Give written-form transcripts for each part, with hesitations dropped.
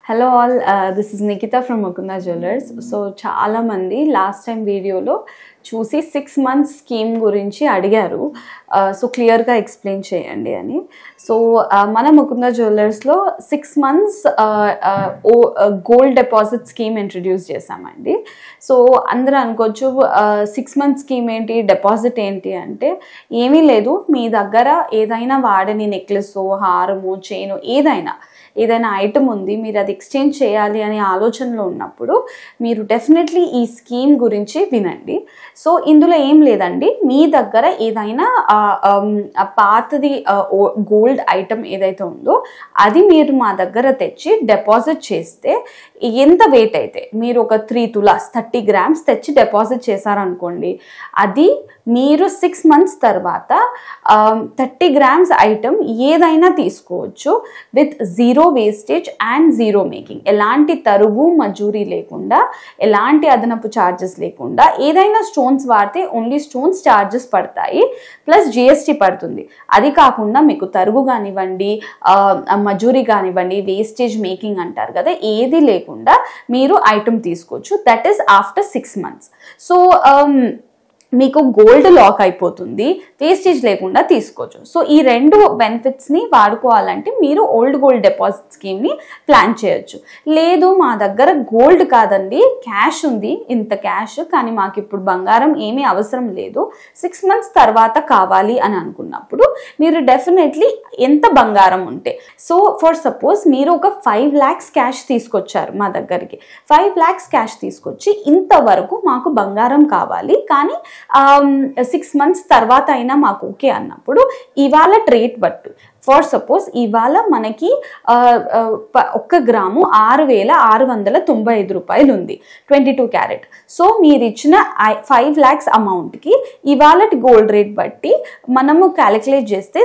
Hello all, this is Nikita from Mukunda Jewellers. So చాలా మంది last time వీడియోలో చూసి 6 months స్కీమ్ గురించి అడిగారు. సో క్లియర్గా ఎక్స్ప్లెయిన్ చేయండి అని. సో మన ముకుంద జ్యువెలర్స్లో 6 months gold deposit scheme introduce చేశామండి. సో అందరూ అనుకోవచ్చు 6 months స్కీమ్ ఏంటి, డిపాజిట్ ఏంటి అంటే ఏమీ లేదు. మీ దగ్గర ఏదైనా వాడని నెక్లెస్, హారము, చైను ఏదైనా ఐటమ్ ఉంది, మీరు అది ఎక్స్చేంజ్ చేయాలి అనే ఆలోచనలో ఉన్నప్పుడు మీరు డెఫినెట్లీ ఈ స్కీమ్ గురించి వినండి. సో ఇందులో ఏం లేదండి, మీ దగ్గర ఏదైనా పాతది గోల్డ్ ఐటమ్ ఏదైతే ఉందో అది మీరు మా దగ్గర తెచ్చి డిపాజిట్ చేస్తే ఎంత వెయిట్ అయితే మీరు ఒక 3 తులాస్ 30 grams తెచ్చి డిపాజిట్ చేశారనుకోండి, అది మీరు 6 months తర్వాత 30 grams ఐటమ్ ఏదైనా తీసుకోవచ్చు with zero wastage and zero making. ఎలాంటి తరుగు మజూరీ లేకుండా, ఎలాంటి అదనపు ఛార్జెస్ లేకుండా, ఏదైనా స్టోన్స్ వాడితే ఓన్లీ స్టోన్స్ ఛార్జెస్ పడతాయి, ప్లస్ జిఎస్టీ పడుతుంది. అది కాకుండా మీకు తరుగు కానివ్వండి, మజూరీ కానివ్వండి, వేస్టేజ్ మేకింగ్ అంటారు కదా, ఏది లేకుండా మీరు ఐటమ్ తీసుకోవచ్చు. That is after 6 months. So మీకు గోల్డ్ లాక్ అయిపోతుంది, వేస్టేజ్ లేకుండా తీసుకోవచ్చు. సో ఈ రెండు బెనిఫిట్స్ని వాడుకోవాలంటే మీరు ఓల్డ్ గోల్డ్ డిపాజిట్ స్కీమ్ని ప్లాన్ చేయొచ్చు. లేదు మా దగ్గర గోల్డ్ కాదండి, క్యాష్ ఉంది, ఇంత క్యాష్, కానీ మాకు ఇప్పుడు బంగారం ఏమీ అవసరం లేదు, 6 months తర్వాత కావాలి అని అనుకున్నప్పుడు మీరు డెఫినెట్లీ ఎంత బంగారం ఉంటే, సో ఫర్ సపోజ్ మీరు ఒక 5 lakhs క్యాష్ తీసుకొచ్చారు మా దగ్గరికి, 5 lakhs క్యాష్ తీసుకొచ్చి ఇంతవరకు మాకు బంగారం కావాలి, కానీ 6 months తర్వాత అయినా మాకు ఓకే అన్నప్పుడు ఇవాళ రేట్ బట్టు, ఫర్ సపోజ్ ఇవాళ మనకి 1 గ్రాము 6,695 రూపాయలు ఉంది, 22 క్యారెట్. సో మీరు ఇచ్చిన 5 lakhs అమౌంట్కి ఇవాళ గోల్డ్ రేట్ బట్టి మనము క్యాలిక్యులేట్ చేస్తే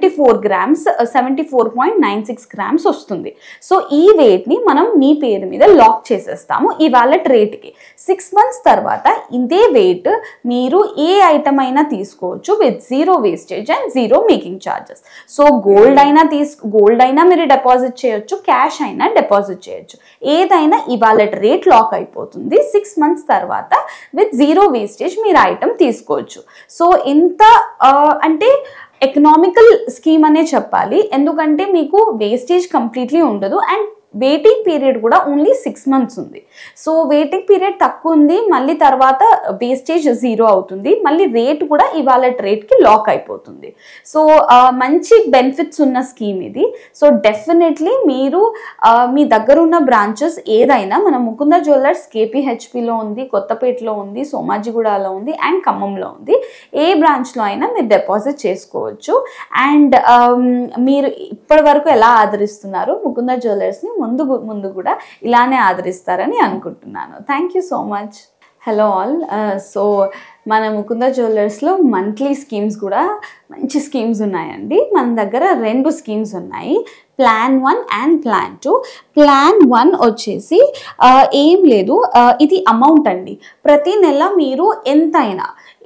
74.96 grams వస్తుంది. సో ఈ వెయిట్ని మనం మీ పేరు మీద లాక్ చేసేస్తాము ఇవాళ రేట్కి. 6 months తర్వాత ఇదే వెయిట్ మీరు ఏ ఐటమ్ అయినా తీసుకోవచ్చు with zero wastage and zero making charges. So gold అయినా మీరు డిపాజిట్ చేయొచ్చు, క్యాష్ అయినా డిపాజిట్ చేయొచ్చు, ఏదైనా ఇవాళ రేట్ లాక్ అయిపోతుంది. 6 months తర్వాత విత్ జీరో వేస్టేజ్ మీరు ఐటమ్ తీసుకోవచ్చు. సో ఇంత అంటే ఎకనామికల్ స్కీమ్ అనే చెప్పాలి, ఎందుకంటే మీకు వేస్టేజ్ కంప్లీట్లీ ఉండదు అండ్ వెయిటింగ్ పీరియడ్ కూడా ఓన్లీ 6 months ఉంది. సో వెయిటింగ్ పీరియడ్ తక్కువ ఉంది, మళ్ళీ తర్వాత వేస్టేజ్ జీరో అవుతుంది, మళ్ళీ రేట్ కూడా ఇవాళ రేట్కి లాక్ అయిపోతుంది. సో మంచి బెనిఫిట్స్ ఉన్న స్కీమ్ ఇది. సో డెఫినెట్లీ మీరు మీ దగ్గర ఉన్న బ్రాంచెస్ ఏదైనా, మన ముకుంద జ్యువెలర్స్ KPHPలో ఉంది, కొత్తపేటలో ఉంది, సోమాజిగూడలో ఉంది అండ్ ఖమ్మంలో ఉంది, ఏ బ్రాంచ్లో అయినా మీరు డిపాజిట్ చేసుకోవచ్చు. అండ్ మీరు ఇప్పటి వరకు ఎలా ఆదరిస్తున్నారు ముకుంద జ్యువెలర్స్ని, ముందు కూడా ఇలానే ఆదరిస్తారని అనుకుంటున్నాను. Thank you so much. Hello all. So మన ముకుంద జ్యువెలర్స్లో మంత్లీ స్కీమ్స్ కూడా మంచి స్కీమ్స్ ఉన్నాయండి. మన దగ్గర 2 స్కీమ్స్ ఉన్నాయి, Plan 1 అండ్ Plan 2. Plan 1 వచ్చేసి ఏం లేదు, ఇది అమౌంట్ అండి. ప్రతి నెల మీరు ఎంతైనా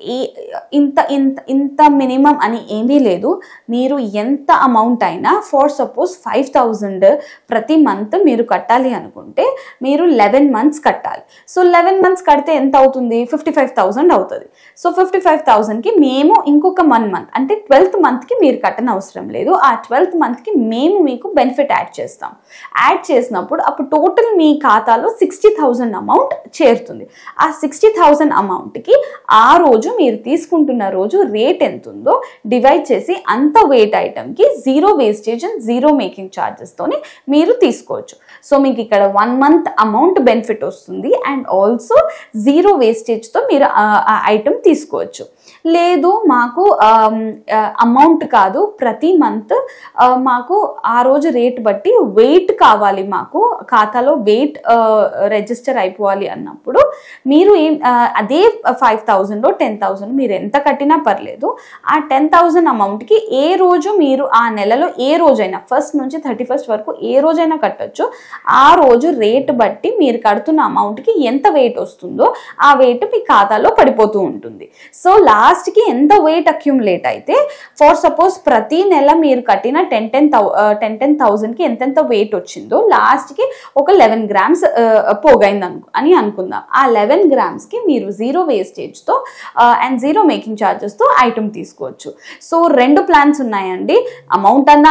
ఇంత మినిమం అని ఏమీ లేదు, మీరు ఎంత అమౌంట్ అయినా, ఫర్ సపోజ్ 5,000 ప్రతి మంత్ మీరు కట్టాలి అనుకుంటే మీరు 11 months కట్టాలి. సో 11 months కడితే ఎంత అవుతుంది, 55,000 అవుతుంది. సో 55,000కి మేము ఇంకొక 1 month అంటే 12th monthకి మీరు కట్టని అవసరం లేదు. ఆ 12th monthకి మేము మీకు బెనిఫిట్ యాడ్ చేస్తాం. యాడ్ చేసినప్పుడు అప్పుడు టోటల్ మీ ఖాతాలో 60,000 అమౌంట్ చేరుతుంది. ఆ 60,000 అమౌంట్కి ఆ రోజు మీరు తీసుకుంటున్న రోజు రేట్ ఎంత ఉందో డివైడ్ చేసి అంత వెయిట్ ఐటమ్కి zero wastage and zero making ఛార్జెస్తోని మీరు తీసుకోవచ్చు. సో మీకు ఇక్కడ 1 month అమౌంట్ బెనిఫిట్ వస్తుంది అండ్ ఆల్సో జీరో వేస్టేజ్తో మీరు ఆ ఐటమ్ తీసుకోవచ్చు. లేదు మాకు అమౌంట్ కాదు, ప్రతి మంత్ మాకు ఆ రోజు రేట్ బట్టి వెయిట్ కావాలి, మాకు ఖాతాలో వెయిట్ రిజిస్టర్ అయిపోవాలి అన్నప్పుడు మీరు అదే 5,000లో 10,000 10,000 మీరు ఎంత కట్టినా పర్లేదు. ఆ 10,000 అమౌంట్కి ఏ రోజు మీరు ఆ నెలలో ఏ రోజైనా 1st నుంచి 31st వరకు ఏ రోజైనా కట్టొచ్చు. ఆ రోజు రేట్ బట్టి మీరు కడుతున్న అమౌంట్కి ఎంత వెయిట్ వస్తుందో ఆ వెయిట్ మీ ఖాతాలో పడిపోతూ ఉంటుంది. సో లాస్ట్కి ఎంత వెయిట్ అక్యుములేట్ అయితే, ఫర్ సపోజ్ ప్రతి నెల మీరు కట్టిన 10,000కి ఎంతెంత వెయిట్ వచ్చిందో లాస్ట్కి ఒక 11 grams పోగైంది అని అనుకుందాం. ఆ 11 gramsకి మీరు 0 వేస్టేజ్తో అండ్ 0 మేకింగ్ ఛార్జెస్తో ఐటమ్ తీసుకోవచ్చు. సో 2 ప్లాన్స్ ఉన్నాయండి. అమౌంట్ అన్నా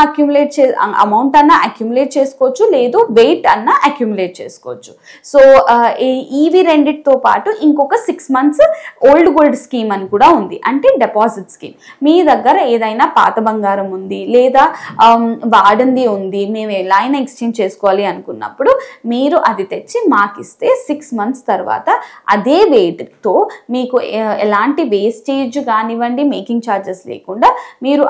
అక్యుములేట్ చేసుకోవచ్చు, లేదు వెయిట్ అన్నా అక్యుములేట్ చేసుకోవచ్చు. సో ఇవి రెండిటితో పాటు ఇంకొక 6 months ఓల్డ్ గోల్డ్ స్కీమ్ అని కూడా ఉంది, అంటే డిపాజిట్ స్కీమ్. మీ దగ్గర ఏదైనా పాత బంగారం ఉంది లేదా వాడింది ఉంది, మేము ఎలా అయినా ఎక్స్చేంజ్ చేసుకోవాలి అనుకున్నప్పుడు మీరు అది తెచ్చి మాకు ఇస్తే 6 months తర్వాత అదే వెయిట్తో మీకు ఎలాంటి వేస్టేజ్ కానివ్వండి, మేకింగ్ ఛార్జెస్ లేకుండా మీరు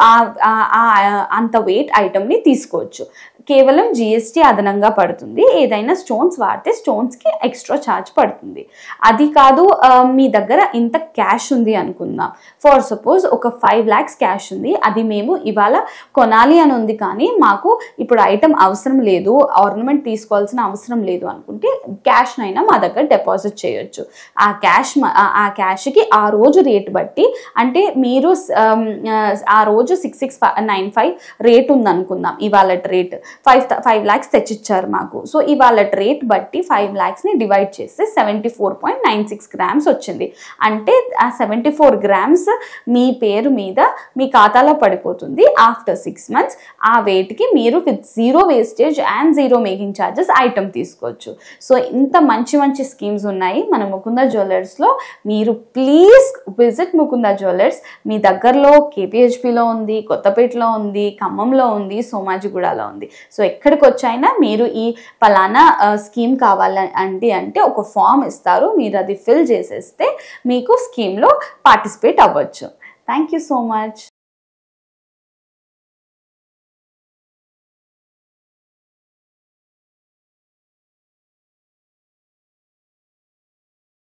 అంత వెయిట్ ఐటమ్ని తీసుకోవచ్చు. కేవలం GST అదనంగా పడుతుంది. ఏదైనా స్టోన్స్ వాడితే స్టోన్స్కి ఎక్స్ట్రా ఛార్జ్ పడుతుంది. అది కాదు, మీ దగ్గర ఇంత క్యాష్ ఉంది అనుకుందాం. ఫర్ సపోజ్ ఒక 5 lakhs క్యాష్ ఉంది, అది మేము ఇవాళ కొనాలి అని ఉంది కానీ మాకు ఇప్పుడు ఐటమ్ అవసరం లేదు, ఆర్నమెంట్ తీసుకోవాల్సిన అవసరం లేదు అనుకుంటే క్యాష్నైనా మా దగ్గర డిపాజిట్ చేయొచ్చు. ఆ క్యాష్కి ఆ రోజు రేట్ బట్టి, అంటే మీరు ఆ రోజు 6695 రేట్ ఉంది అనుకుందాం, ఇవాళ రేట్ 5 lakhs తెచ్చిచ్చారు మాకు. సో ఇవాళ రేట్ బట్టి 5 lakhsని డివైడ్ చేస్తే 74.96 grams వచ్చింది. అంటే ఆ 74 grams మీ పేరు మీద మీ ఖాతాలో పడిపోతుంది. ఆఫ్టర్ 6 months ఆ వెయిట్కి మీరు with 0 wastage and 0 making charges item తీసుకోవచ్చు. సో ఇంత మంచి మంచి స్కీమ్స్ ఉన్నాయి మన ముకుంద జ్యువెలర్స్లో. మీరు ప్లీజ్ విజిట్ ముకుంద జ్యువెలర్స్. మీ దగ్గరలో KPHPలో ఉంది, కొత్తపేటలో ఉంది, ఖమ్మంలో ఉంది, సోమాజిగూడలో ఉంది. సో ఎక్కడికి వచ్చైనా మీరు ఈ పలానా స్కీమ్ కావాలండి అంటే ఒక ఫామ్ ఇస్తారు, మీరు అది ఫిల్ చేసేస్తే మీకు స్కీమ్లో పార్టిసిపేట్ అవ్వచ్చు. Thank you so much.